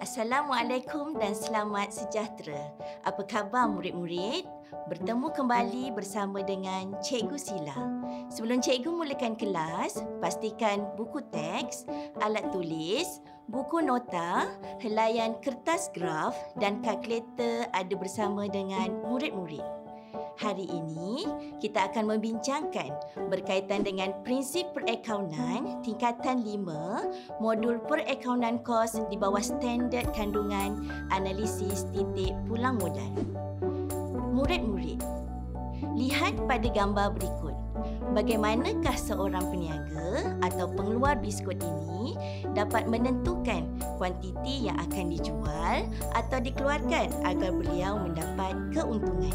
Assalamualaikum dan selamat sejahtera. Apa khabar murid-murid? Bertemu kembali bersama dengan Cikgu Sila. Sebelum cikgu mulakan kelas, pastikan buku teks, alat tulis, buku nota, helaian kertas graf dan kalkulator ada bersama dengan murid-murid. Hari ini, kita akan membincangkan berkaitan dengan prinsip perakaunan tingkatan 5, modul perakaunan kos di bawah standard kandungan analisis titik pulang modal. Murid-murid, lihat pada gambar berikut. Bagaimanakah seorang peniaga atau pengeluar biskut ini dapat menentukan kuantiti yang akan dijual atau dikeluarkan agar beliau mendapat keuntungan?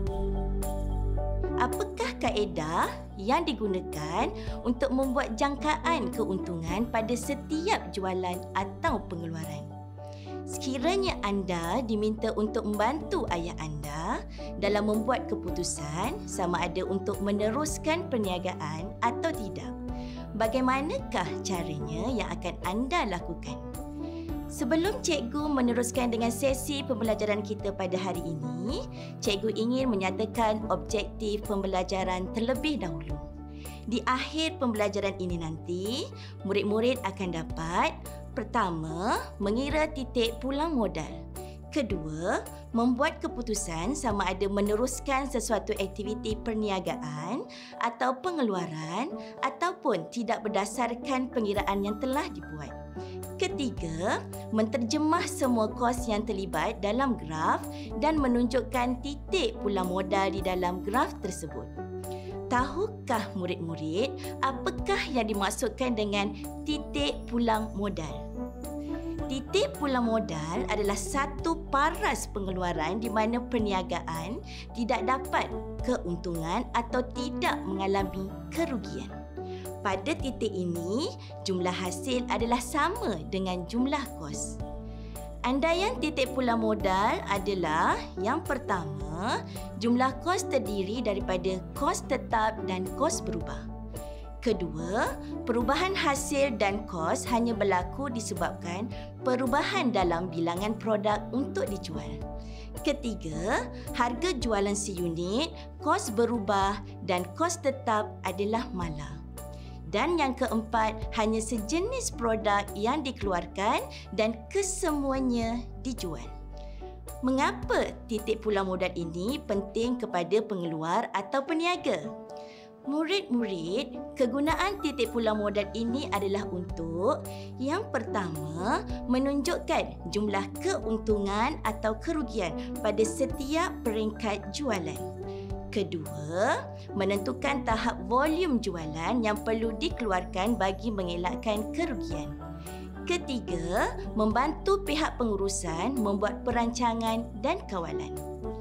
Apakah kaedah yang digunakan untuk membuat jangkaan keuntungan pada setiap jualan atau pengeluaran? Sekiranya anda diminta untuk membantu ayah anda dalam membuat keputusan sama ada untuk meneruskan perniagaan atau tidak, bagaimanakah caranya yang akan anda lakukan? Sebelum cikgu meneruskan dengan sesi pembelajaran kita pada hari ini, cikgu ingin menyatakan objektif pembelajaran terlebih dahulu. Di akhir pembelajaran ini nanti, murid-murid akan dapat: pertama, mengira titik pulang modal. Kedua, membuat keputusan sama ada meneruskan sesuatu aktiviti perniagaan atau pengeluaran ataupun tidak berdasarkan pengiraan yang telah dibuat. Ketiga, menterjemah semua kos yang terlibat dalam graf dan menunjukkan titik pulang modal di dalam graf tersebut. Tahukah murid-murid apakah yang dimaksudkan dengan titik pulang modal? Titik pulang modal adalah satu paras pengeluaran di mana perniagaan tidak dapat keuntungan atau tidak mengalami kerugian. Pada titik ini, jumlah hasil adalah sama dengan jumlah kos. Andaian titik pulang modal adalah yang pertama, jumlah kos terdiri daripada kos tetap dan kos berubah. Kedua, perubahan hasil dan kos hanya berlaku disebabkan perubahan dalam bilangan produk untuk dijual. Ketiga, harga jualan seunit, kos berubah dan kos tetap adalah mala. Dan yang keempat, hanya sejenis produk yang dikeluarkan dan kesemuanya dijual. Mengapa titik pulang modal ini penting kepada pengeluar atau peniaga? Murid-murid, kegunaan titik pulang modal ini adalah untuk yang pertama, menunjukkan jumlah keuntungan atau kerugian pada setiap peringkat jualan. Kedua, menentukan tahap volume jualan yang perlu dikeluarkan bagi mengelakkan kerugian. Ketiga, membantu pihak pengurusan membuat perancangan dan kawalan.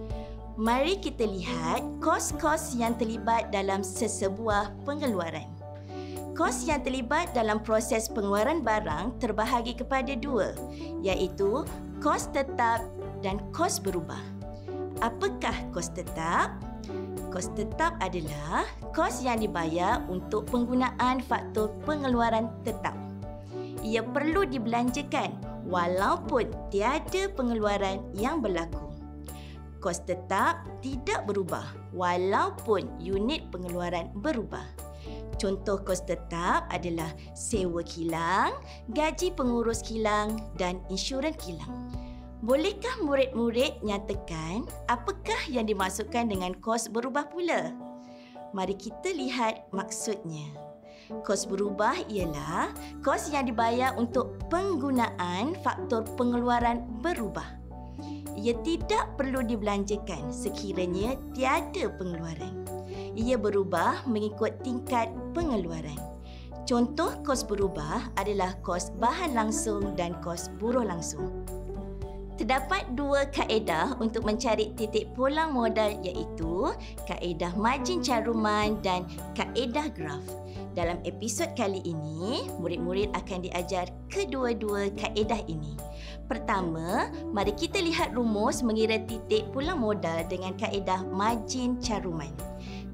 Mari kita lihat kos-kos yang terlibat dalam sesebuah pengeluaran. Kos yang terlibat dalam proses pengeluaran barang terbahagi kepada dua, iaitu kos tetap dan kos berubah. Apakah kos tetap? Kos tetap adalah kos yang dibayar untuk penggunaan faktor pengeluaran tetap. Ia perlu dibelanjakan walaupun tiada pengeluaran yang berlaku. Kos tetap tidak berubah walaupun unit pengeluaran berubah. Contoh kos tetap adalah sewa kilang, gaji pengurus kilang dan insurans kilang. Bolehkah murid-murid nyatakan apakah yang dimaksudkan dengan kos berubah pula? Mari kita lihat maksudnya. Kos berubah ialah kos yang dibayar untuk penggunaan faktor pengeluaran berubah. Ia tidak perlu dibelanjakan sekiranya tiada pengeluaran. Ia berubah mengikut tingkat pengeluaran. Contoh kos berubah adalah kos bahan langsung dan kos buruh langsung. Terdapat dua kaedah untuk mencari titik pulang modal, iaitu kaedah margin caruman dan kaedah graf. Dalam episod kali ini, murid-murid akan diajar kedua-dua kaedah ini. Pertama, mari kita lihat rumus mengira titik pulang modal dengan kaedah margin caruman.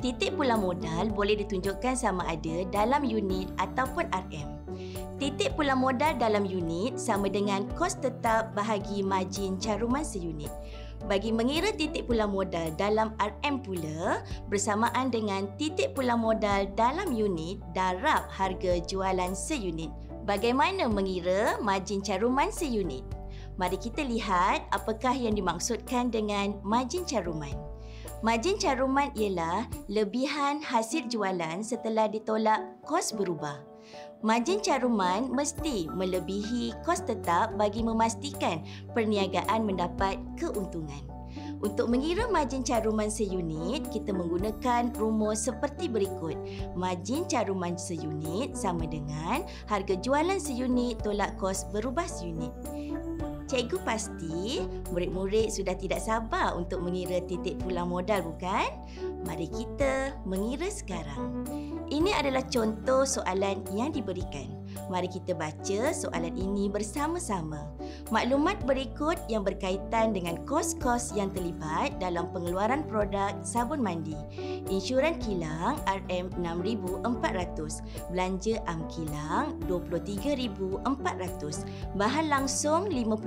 Titik pulang modal boleh ditunjukkan sama ada dalam unit ataupun RM. Titik pulang modal dalam unit sama dengan kos tetap bahagi margin caruman seunit. Bagi mengira titik pulang modal dalam RM pula bersamaan dengan titik pulang modal dalam unit darab harga jualan seunit. Bagaimana mengira margin caruman seunit? Mari kita lihat apakah yang dimaksudkan dengan margin caruman. Margin caruman ialah lebihan hasil jualan setelah ditolak kos berubah. Margin caruman mesti melebihi kos tetap bagi memastikan perniagaan mendapat keuntungan. Untuk mengira margin caruman seunit, kita menggunakan rumus seperti berikut. Margin caruman seunit sama dengan harga jualan seunit tolak kos berubah seunit. Cikgu pasti murid-murid sudah tidak sabar untuk mengira titik pulang modal, bukan? Mari kita mengira sekarang. Ini adalah contoh soalan yang diberikan. Mari kita baca soalan ini bersama-sama. Maklumat berikut yang berkaitan dengan kos-kos yang terlibat dalam pengeluaran produk sabun mandi. Insyuran kilang RM6,400. Belanja am kilang RM23,400. Bahan langsung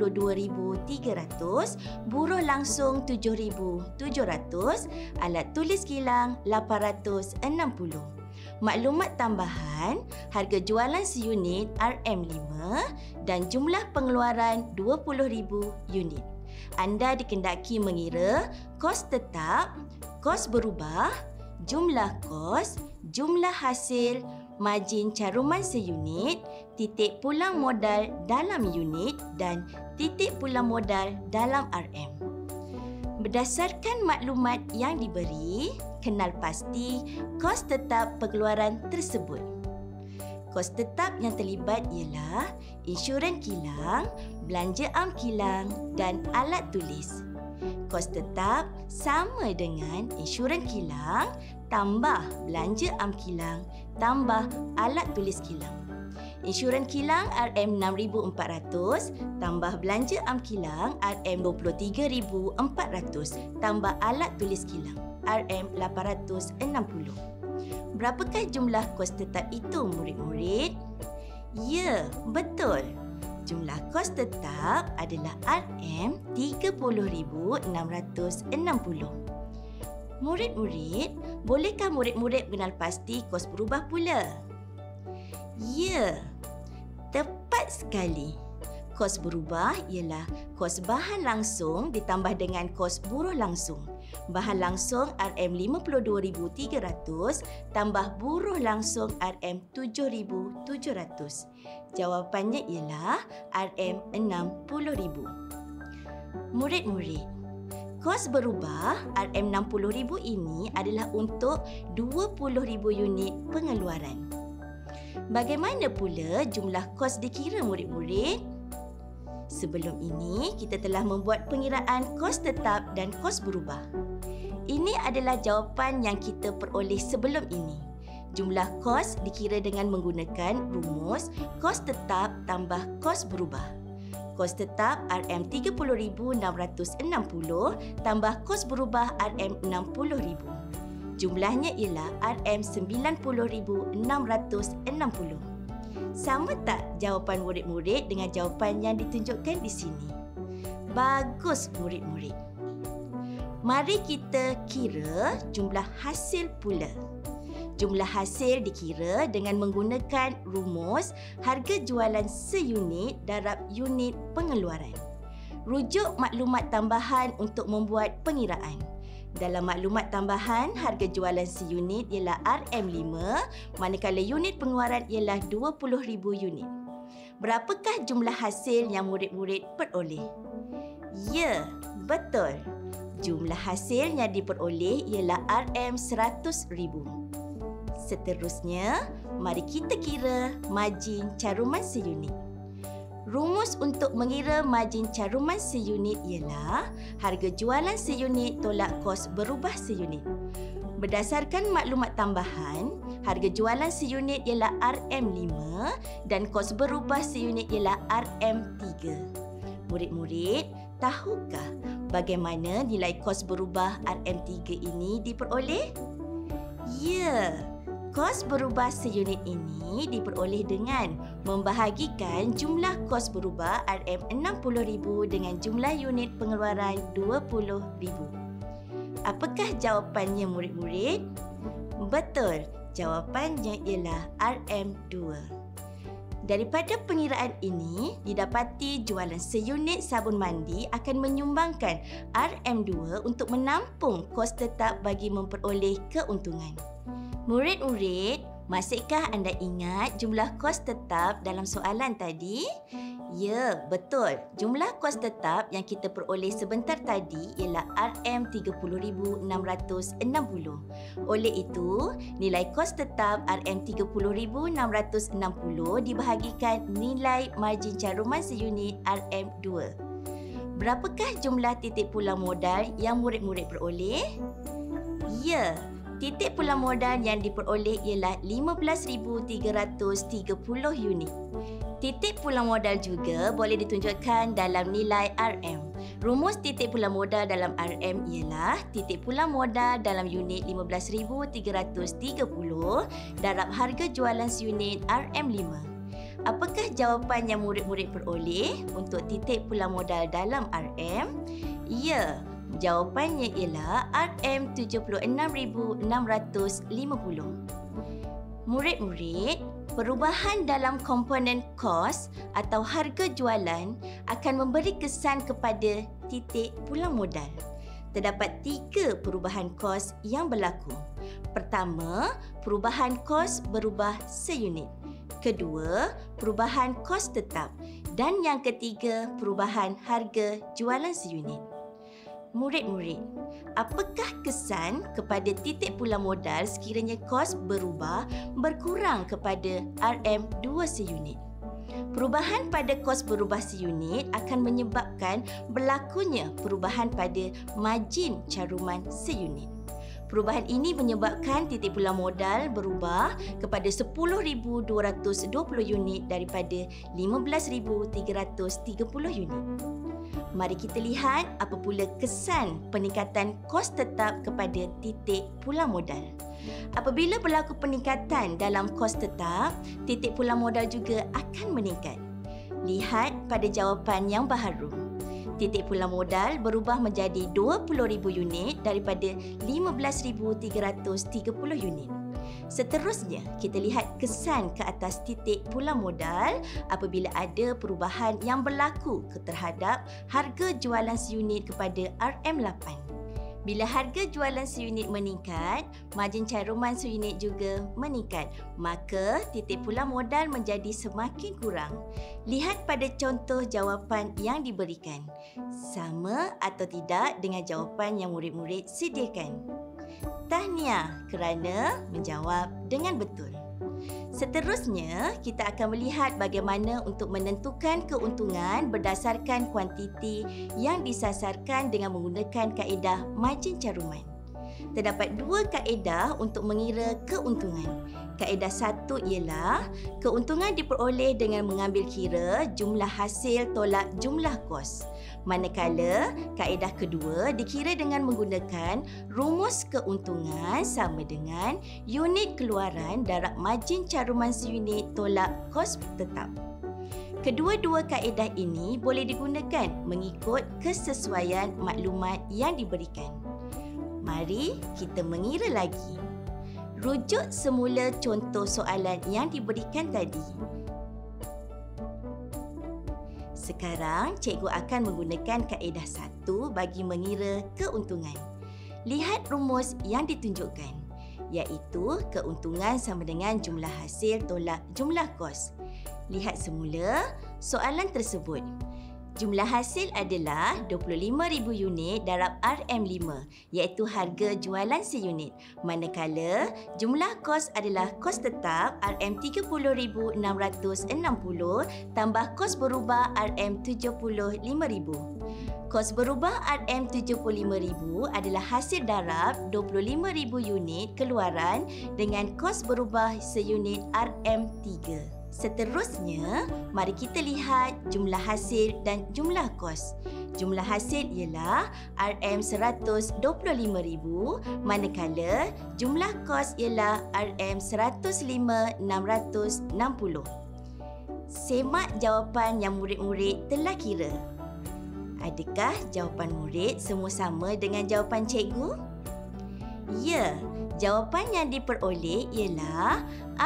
RM52,300. Buruh langsung RM7,700. Alat tulis kilang RM860. Maklumat tambahan, harga jualan seunit RM5 dan jumlah pengeluaran 20,000 unit. Anda dikendaki mengira kos tetap, kos berubah, jumlah kos, jumlah hasil, margin caruman seunit, titik pulang modal dalam unit dan titik pulang modal dalam RM. Berdasarkan maklumat yang diberi, kenal pasti kos tetap pengeluaran tersebut. Kos tetap yang terlibat ialah insyuran kilang, belanja am kilang dan alat tulis. Kos tetap sama dengan insyuran kilang tambah belanja am kilang tambah alat tulis kilang. Insyuran kilang RM6,400 tambah belanja am kilang RM23,400 tambah alat tulis kilang RM860. Berapakah jumlah kos tetap itu, murid-murid? Ya, betul. Jumlah kos tetap adalah RM30,660. Murid-murid, bolehkah murid-murid mengenal pasti kos berubah pula? Ya, tepat sekali. Kos berubah ialah kos bahan langsung ditambah dengan kos buruh langsung. Bahan langsung RM52,300 tambah buruh langsung RM7,700. Jawapannya ialah RM60,000. Murid-murid, kos berubah RM60,000 ini adalah untuk 20,000 unit pengeluaran. Bagaimana pula jumlah kos dikira, murid-murid? Sebelum ini, kita telah membuat pengiraan kos tetap dan kos berubah. Ini adalah jawapan yang kita peroleh sebelum ini. Jumlah kos dikira dengan menggunakan rumus kos tetap tambah kos berubah. Kos tetap RM30,660 tambah kos berubah RM60,000. Jumlahnya ialah RM90,660. Sama tak jawapan murid-murid dengan jawapan yang ditunjukkan di sini? Bagus, murid-murid. Mari kita kira jumlah hasil pula. Jumlah hasil dikira dengan menggunakan rumus harga jualan seunit darab unit pengeluaran. Rujuk maklumat tambahan untuk membuat pengiraan. Dalam maklumat tambahan, harga jualan seunit ialah RM5, manakala unit pengeluaran ialah 20,000 unit. Berapakah jumlah hasil yang murid-murid peroleh? Ya, betul. Jumlah hasil yang diperoleh ialah RM100,000. Seterusnya, mari kita kira margin caruman seunit. Rumus untuk mengira margin caruman seunit ialah harga jualan seunit tolak kos berubah seunit. Berdasarkan maklumat tambahan, harga jualan seunit ialah RM5 dan kos berubah seunit ialah RM3. Murid-murid, tahukah bagaimana nilai kos berubah RM3 ini diperoleh? Ya, kos berubah seunit ini diperoleh dengan membahagikan jumlah kos berubah RM60,000 dengan jumlah unit pengeluaran 20,000. Apakah jawapannya murid-murid? Betul, jawapannya ialah RM2. Daripada pengiraan ini, didapati jualan seunit sabun mandi akan menyumbangkan RM2 untuk menampung kos tetap bagi memperoleh keuntungan. Murid-murid, masihkah anda ingat jumlah kos tetap dalam soalan tadi? Ya, betul. Jumlah kos tetap yang kita peroleh sebentar tadi ialah RM30,660. Oleh itu, nilai kos tetap RM30,660 dibahagikan nilai margin caruman seunit RM2. Berapakah jumlah titik pulang modal yang murid-murid peroleh? Ya, titik pulang modal yang diperoleh ialah 15,330 unit. Titik pulang modal juga boleh ditunjukkan dalam nilai RM. Rumus titik pulang modal dalam RM ialah titik pulang modal dalam unit 15,330 darab harga jualan seunit RM5. Apakah jawapan yang murid-murid peroleh untuk titik pulang modal dalam RM? Ya, jawapannya ialah RM76,650. Murid-murid, perubahan dalam komponen kos atau harga jualan akan memberi kesan kepada titik pulang modal. Terdapat 3 perubahan kos yang berlaku. Pertama, perubahan kos berubah seunit. Kedua, perubahan kos tetap. Dan yang ketiga, perubahan harga jualan seunit. Murid-murid, apakah kesan kepada titik pulang modal sekiranya kos berubah berkurang kepada RM2 seunit? Perubahan pada kos berubah seunit akan menyebabkan berlakunya perubahan pada margin caruman seunit. Perubahan ini menyebabkan titik pulang modal berubah kepada 10,220 unit daripada 15,330 unit. Mari kita lihat apa pula kesan peningkatan kos tetap kepada titik pulang modal. Apabila berlaku peningkatan dalam kos tetap, titik pulang modal juga akan meningkat. Lihat pada jawapan yang baharu. Titik pulang modal berubah menjadi 20,000 unit daripada 15,330 unit. Seterusnya, kita lihat kesan ke atas titik pulang modal apabila ada perubahan yang berlaku terhadap harga jualan seunit kepada RM8. Bila harga jualan seunit meningkat, margin caruman seunit juga meningkat. Maka, titik pulang modal menjadi semakin kurang. Lihat pada contoh jawapan yang diberikan. Sama atau tidak dengan jawapan yang murid-murid sediakan? Tahniah kerana menjawab dengan betul. Seterusnya, kita akan melihat bagaimana untuk menentukan keuntungan berdasarkan kuantiti yang disasarkan dengan menggunakan kaedah margin caruman. Terdapat 2 kaedah untuk mengira keuntungan. Kaedah 1 ialah keuntungan diperoleh dengan mengambil kira jumlah hasil tolak jumlah kos. Manakala kaedah kedua dikira dengan menggunakan rumus keuntungan sama dengan unit keluaran darab margin caruman seunit tolak kos tetap. Kedua-dua kaedah ini boleh digunakan mengikut kesesuaian maklumat yang diberikan. Mari kita mengira lagi. Rujuk semula contoh soalan yang diberikan tadi. Sekarang, cikgu akan menggunakan kaedah 1 bagi mengira keuntungan. Lihat rumus yang ditunjukkan, iaitu keuntungan sama dengan jumlah hasil tolak jumlah kos. Lihat semula soalan tersebut. Jumlah hasil adalah 25,000 unit darab RM5, iaitu harga jualan seunit. Manakala jumlah kos adalah kos tetap RM30,660 tambah kos berubah RM75,000. Kos berubah RM75,000 adalah hasil darab 25,000 unit keluaran dengan kos berubah seunit RM3. Seterusnya, mari kita lihat jumlah hasil dan jumlah kos. Jumlah hasil ialah RM125,000 manakala jumlah kos ialah RM105,660. Semak jawapan yang murid-murid telah kira. Adakah jawapan murid semua sama dengan jawapan cikgu? Ya, jawapan yang diperoleh ialah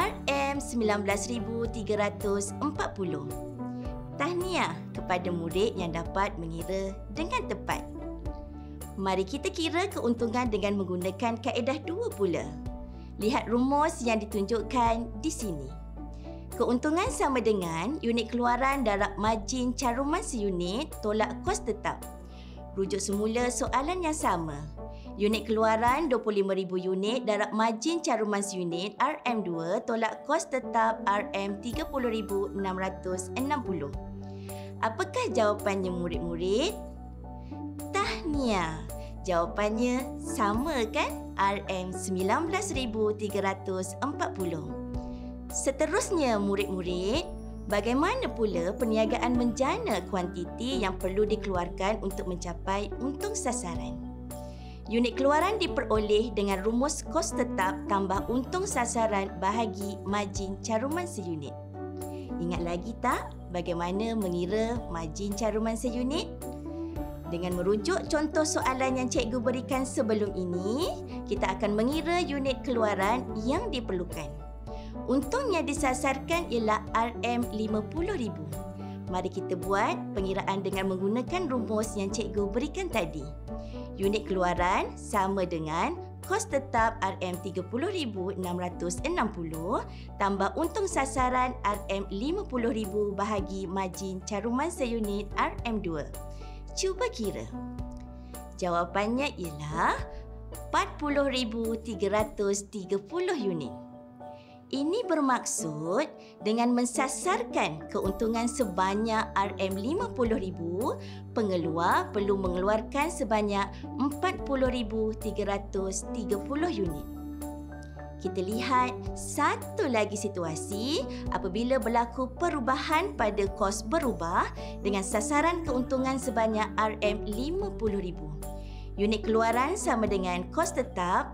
RM19,340. Tahniah kepada murid yang dapat mengira dengan tepat. Mari kita kira keuntungan dengan menggunakan kaedah 2 pula. Lihat rumus yang ditunjukkan di sini. Keuntungan sama dengan unit keluaran darab margin caruman seunit tolak kos tetap. Rujuk semula soalan yang sama. Unit keluaran 25,000 unit darab margin caruman seunit RM2 tolak kos tetap RM30,660. Apakah jawapannya murid-murid? Tahniah. Jawapannya sama kan? RM19,340. Seterusnya murid-murid, bagaimana pula perniagaan menjana kuantiti yang perlu dikeluarkan untuk mencapai untung sasaran? Unit keluaran diperoleh dengan rumus kos tetap tambah untung sasaran bahagi margin caruman seunit. Ingat lagi tak bagaimana mengira margin caruman seunit? Dengan merujuk contoh soalan yang cikgu berikan sebelum ini, kita akan mengira unit keluaran yang diperlukan. Untung yang disasarkan ialah RM50,000. Mari kita buat pengiraan dengan menggunakan rumus yang cikgu berikan tadi. Unit keluaran sama dengan kos tetap RM30,660 tambah untung sasaran RM50,000 bahagi margin caruman seunit RM2. Cuba kira. Jawapannya ialah 40,330 unit. Ini bermaksud dengan mensasarkan keuntungan sebanyak RM50,000, pengeluar perlu mengeluarkan sebanyak 40,330 unit. Kita lihat satu lagi situasi apabila berlaku perubahan pada kos berubah dengan sasaran keuntungan sebanyak RM50,000. Unit keluaran sama dengan kos tetap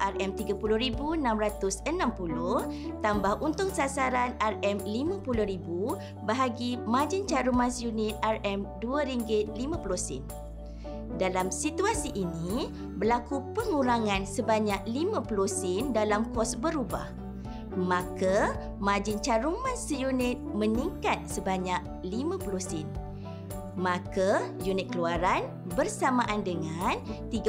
RM30,660 tambah untung sasaran RM50,000 bahagi margin caruman unit RM2.50. Dalam situasi ini, berlaku pengurangan sebanyak 50 sen dalam kos berubah. Maka, margin caruman seunit meningkat sebanyak 50 sen. Maka, unit keluaran bersamaan dengan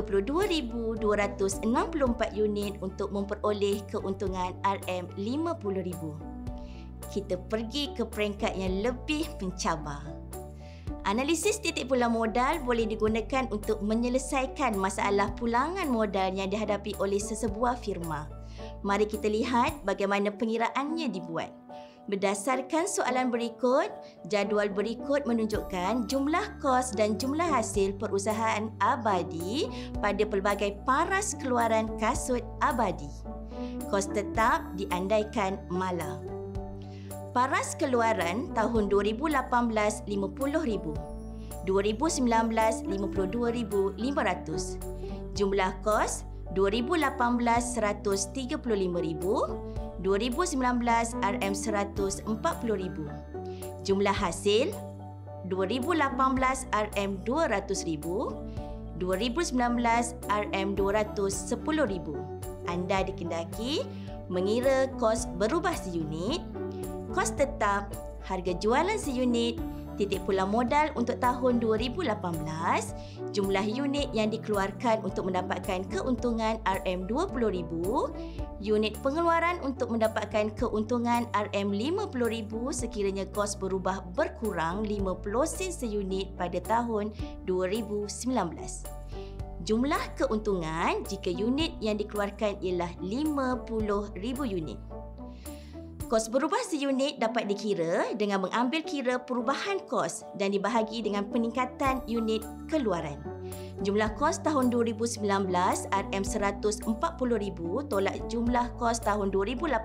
32,264 unit untuk memperoleh keuntungan RM50,000. Kita pergi ke peringkat yang lebih mencabar. Analisis titik pulang modal boleh digunakan untuk menyelesaikan masalah pulangan modal yang dihadapi oleh sesebuah firma. Mari kita lihat bagaimana pengiraannya dibuat. Berdasarkan soalan berikut, jadual berikut menunjukkan jumlah kos dan jumlah hasil perusahaan abadi pada pelbagai paras keluaran kasut abadi. Kos tetap diandaikan mala. Paras keluaran tahun 2018 RM50,000, 2019 RM52,500. Jumlah kos 2018 RM135,000, 2019 RM140,000. Jumlah hasil 2018 RM200,000, 2019 RM210,000. Anda dikendaki mengira kos berubah seunit, kos tetap, harga jualan seunit, titik pulang modal untuk tahun 2018, jumlah unit yang dikeluarkan untuk mendapatkan keuntungan RM20,000, unit pengeluaran untuk mendapatkan keuntungan RM50,000 sekiranya kos berubah berkurang 50 sen seunit pada tahun 2019. Jumlah keuntungan jika unit yang dikeluarkan ialah 50,000 unit. Kos berubah seunit dapat dikira dengan mengambil kira perubahan kos dan dibahagi dengan peningkatan unit keluaran. Jumlah kos tahun 2019 RM140,000 tolak jumlah kos tahun 2018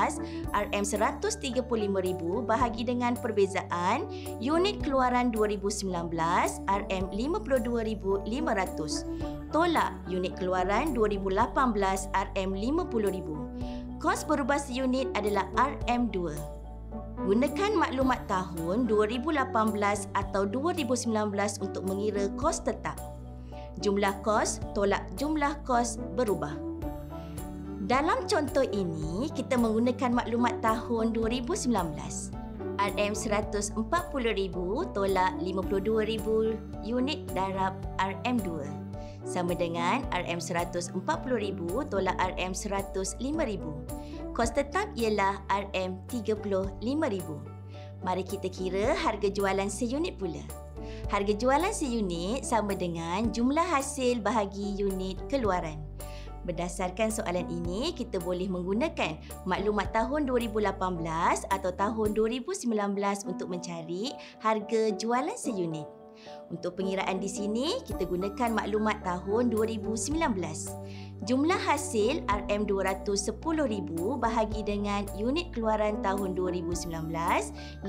RM135,000 bahagi dengan perbezaan unit keluaran 2019 RM52,500 tolak unit keluaran 2018 RM50,000. Kos berubah seunit adalah RM2. Gunakan maklumat tahun 2018 atau 2019 untuk mengira kos tetap. Jumlah kos tolak jumlah kos berubah. Dalam contoh ini, kita menggunakan maklumat tahun 2019. RM140,000 tolak 52,000 unit darab RM2 sama dengan RM140,000 tolak RM105,000. Kos tetap ialah RM35,000. Mari kita kira harga jualan seunit pula. Harga jualan seunit sama dengan jumlah hasil bahagi unit keluaran. Berdasarkan soalan ini, kita boleh menggunakan maklumat tahun 2018 atau tahun 2019 untuk mencari harga jualan seunit. Untuk pengiraan di sini, kita gunakan maklumat tahun 2019. Jumlah hasil RM210,000 bahagi dengan unit keluaran tahun 2019,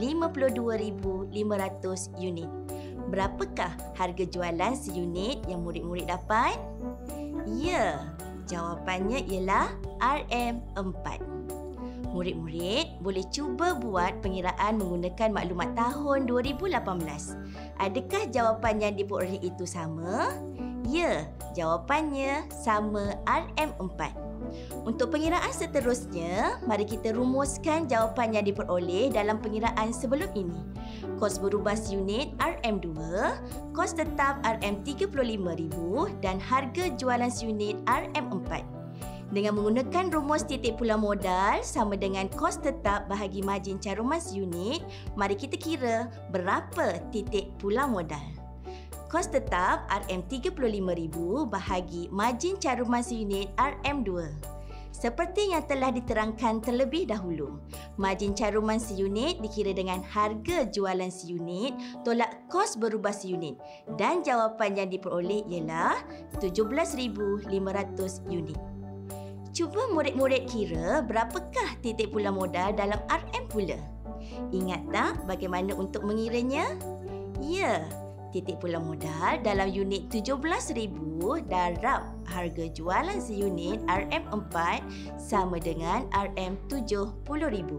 52,500 unit. Berapakah harga jualan seunit yang murid-murid dapat? Ya, jawapannya ialah RM4. Murid-murid boleh cuba buat pengiraan menggunakan maklumat tahun 2018. Adakah jawapan yang diperoleh itu sama? Ya, jawapannya sama RM4. Untuk pengiraan seterusnya, mari kita rumuskan jawapan yang diperoleh dalam pengiraan sebelum ini. Kos berubah seunit RM2, kos tetap RM35,000 dan harga jualan seunit RM4. Dengan menggunakan rumus titik pula modal sama dengan kos tetap bahagi margin caruman seunit, mari kita kira berapa titik pula modal. Kos tetap RM35,000 bahagi margin caruman seunit RM2. Seperti yang telah diterangkan terlebih dahulu, margin caruman seunit dikira dengan harga jualan seunit tolak kos berubah seunit dan jawapan yang diperoleh ialah 17,500 unit. Cuba murid-murid kira berapakah titik pula modal dalam RM pula. Ingat tak bagaimana untuk mengiranya? Ya, titik pula modal dalam unit 17,000 darab harga jualan seunit RM4 sama dengan RM70,000.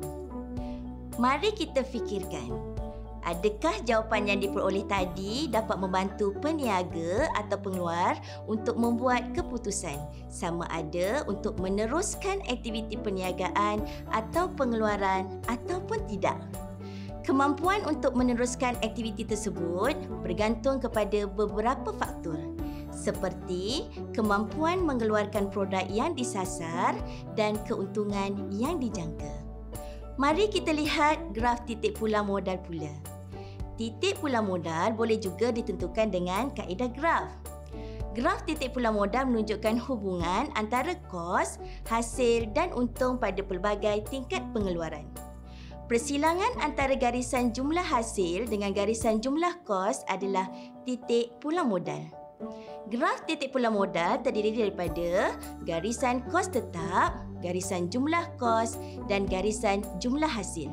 Mari kita fikirkan. Adakah jawapan yang diperoleh tadi dapat membantu peniaga atau pengeluar untuk membuat keputusan sama ada untuk meneruskan aktiviti perniagaan atau pengeluaran ataupun tidak? Kemampuan untuk meneruskan aktiviti tersebut bergantung kepada beberapa faktor seperti kemampuan mengeluarkan produk yang disasar dan keuntungan yang dijangka. Mari kita lihat graf titik pula modal pula. Titik pula modal boleh juga ditentukan dengan kaedah graf. Graf titik pula modal menunjukkan hubungan antara kos, hasil dan untung pada pelbagai tingkat pengeluaran. Persilangan antara garisan jumlah hasil dengan garisan jumlah kos adalah titik pula modal. Graf titik pula modal terdiri daripada garisan kos tetap, garisan jumlah kos dan garisan jumlah hasil.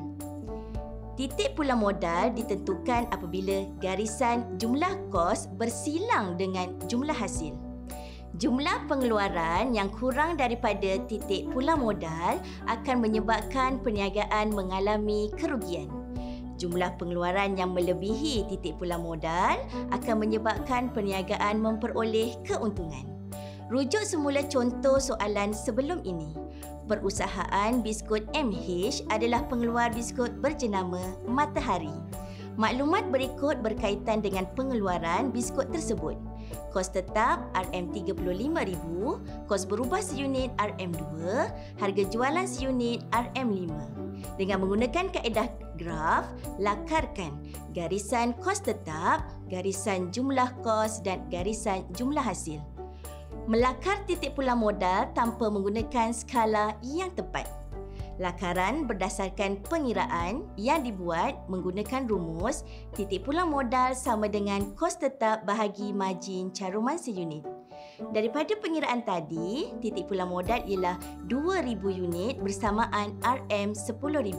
Titik pula modal ditentukan apabila garisan jumlah kos bersilang dengan jumlah hasil. Jumlah pengeluaran yang kurang daripada titik pula modal akan menyebabkan perniagaan mengalami kerugian. Jumlah pengeluaran yang melebihi titik pula modal akan menyebabkan perniagaan memperoleh keuntungan. Rujuk semula contoh soalan sebelum ini. Perusahaan biskut MH adalah pengeluar biskut berjenama Matahari. Maklumat berikut berkaitan dengan pengeluaran biskut tersebut. Kos tetap RM35,000, kos berubah seunit RM2, harga jualan seunit RM5. Dengan menggunakan kaedah graf, lakarkan garisan kos tetap, garisan jumlah kos dan garisan jumlah hasil. Melakar titik pula modal tanpa menggunakan skala yang tepat. Lakaran berdasarkan pengiraan yang dibuat menggunakan rumus titik pulang modal sama dengan kos tetap bahagi margin caruman seunit. Daripada pengiraan tadi, titik pulang modal ialah 2,000 unit bersamaan RM10,000.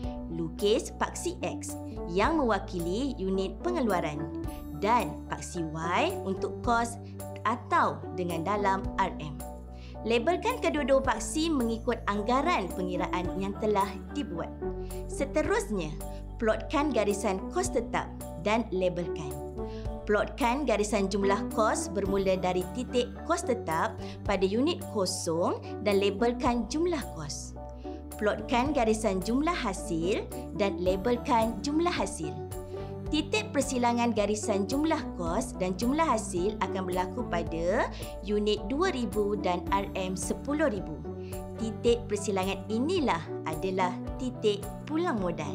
Lukis paksi X yang mewakili unit pengeluaran dan paksi Y untuk kos atau dengan dalam RM. Labelkan kedua-dua paksi mengikut anggaran pengiraan yang telah dibuat. Seterusnya, plotkan garisan kos tetap dan labelkan. Plotkan garisan jumlah kos bermula dari titik kos tetap pada unit kosong dan labelkan jumlah kos. Plotkan garisan jumlah hasil dan labelkan jumlah hasil. Titik persilangan garisan jumlah kos dan jumlah hasil akan berlaku pada unit 2,000 dan RM10,000. Titik persilangan inilah adalah titik pulang modal.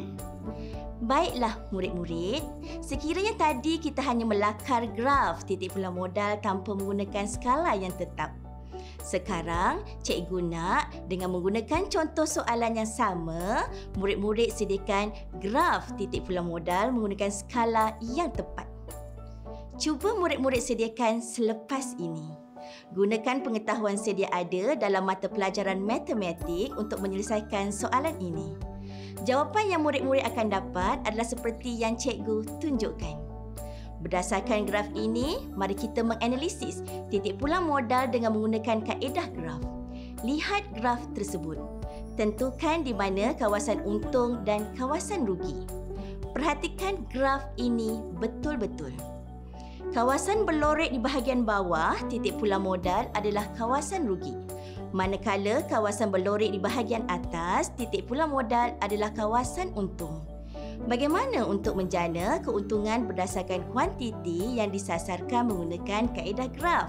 Baiklah murid-murid, sekiranya tadi kita hanya melakar graf titik pulang modal tanpa menggunakan skala yang tetap. Sekarang, cikgu nak dengan menggunakan contoh soalan yang sama, murid-murid sediakan graf titik pulang modal menggunakan skala yang tepat. Cuba murid-murid sediakan selepas ini. Gunakan pengetahuan sedia ada dalam mata pelajaran matematik untuk menyelesaikan soalan ini. Jawapan yang murid-murid akan dapat adalah seperti yang cikgu tunjukkan. Berdasarkan graf ini, mari kita menganalisis titik pulang modal dengan menggunakan kaedah graf. Lihat graf tersebut. Tentukan di mana kawasan untung dan kawasan rugi. Perhatikan graf ini betul-betul. Kawasan berlorek di bahagian bawah titik pulang modal adalah kawasan rugi. Manakala kawasan berlorek di bahagian atas titik pulang modal adalah kawasan untung. Bagaimana untuk menjana keuntungan berdasarkan kuantiti yang disasarkan menggunakan kaedah graf?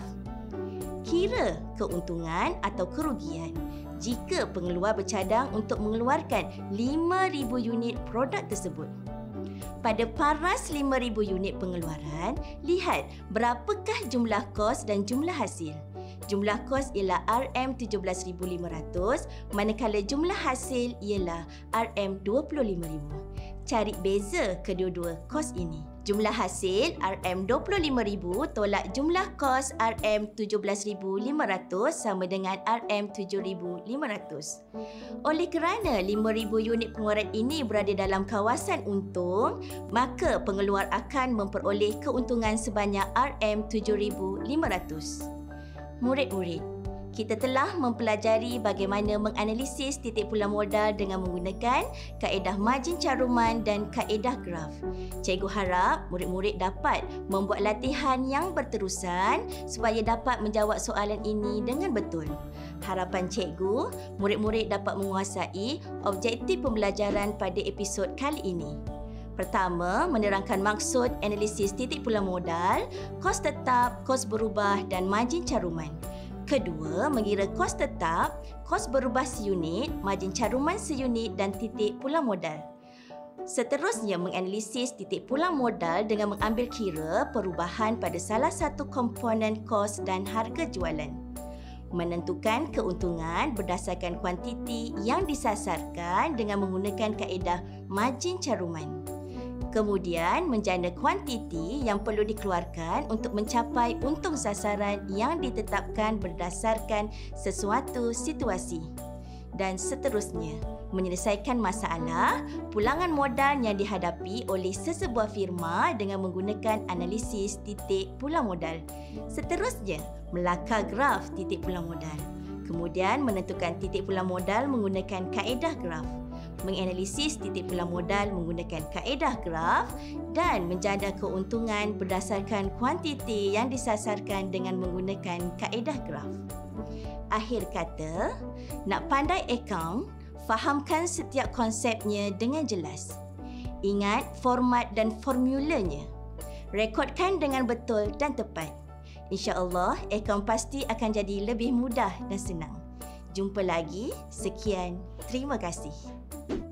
Kira keuntungan atau kerugian jika pengeluar bercadang untuk mengeluarkan 5,000 unit produk tersebut. Pada paras 5,000 unit pengeluaran, lihat berapakah jumlah kos dan jumlah hasil. Jumlah kos ialah RM17,500 manakala jumlah hasil ialah RM25,000. Cari beza kedua-dua kos ini. Jumlah hasil RM25,000 tolak jumlah kos RM17,500 sama dengan RM7,500. Oleh kerana 5,000 unit pengeluaran ini berada dalam kawasan untung, maka pengeluar akan memperoleh keuntungan sebanyak RM7,500. Murid-murid, kita telah mempelajari bagaimana menganalisis titik pulang modal dengan menggunakan kaedah margin caruman dan kaedah graf. Cikgu harap murid-murid dapat membuat latihan yang berterusan supaya dapat menjawab soalan ini dengan betul. Harapan cikgu, murid-murid dapat menguasai objektif pembelajaran pada episod kali ini. Pertama, menerangkan maksud analisis titik pulang modal, kos tetap, kos berubah dan margin caruman. Kedua, mengira kos tetap, kos berubah seunit, margin caruman seunit dan titik pulang modal. Seterusnya, menganalisis titik pulang modal dengan mengambil kira perubahan pada salah satu komponen kos dan harga jualan. Menentukan keuntungan berdasarkan kuantiti yang disasarkan dengan menggunakan kaedah margin caruman. Kemudian, menjana kuantiti yang perlu dikeluarkan untuk mencapai untung sasaran yang ditetapkan berdasarkan sesuatu situasi. Dan seterusnya, menyelesaikan masalah pulangan modal yang dihadapi oleh sesebuah firma dengan menggunakan analisis titik pulang modal. Seterusnya, melakar graf titik pulang modal. Kemudian, menentukan titik pulang modal menggunakan kaedah graf. Menganalisis titik pulang modal menggunakan kaedah graf dan menjana keuntungan berdasarkan kuantiti yang disasarkan dengan menggunakan kaedah graf. Akhir kata, nak pandai akaun, fahamkan setiap konsepnya dengan jelas. Ingat format dan formulanya. Rekodkan dengan betul dan tepat. InsyaAllah, akaun pasti akan jadi lebih mudah dan senang. Jumpa lagi. Sekian. Terima kasih.